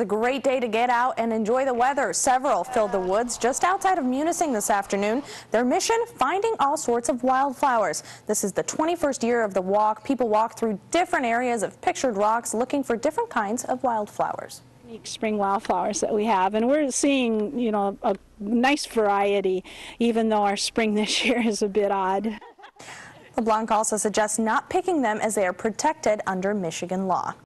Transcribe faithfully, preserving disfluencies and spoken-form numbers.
was a great day to get out and enjoy the weather. Several filled the woods just outside of Munising this afternoon. Their mission, finding all sorts of wildflowers. This is the twenty-first year of the walk. People walk through different areas of pictured rocks looking for different kinds of wildflowers. Spring wildflowers that we have, and we're seeing, you know, a nice variety, even though our spring this year is a bit odd. LeBlanc also suggests not picking them as they are protected under Michigan law.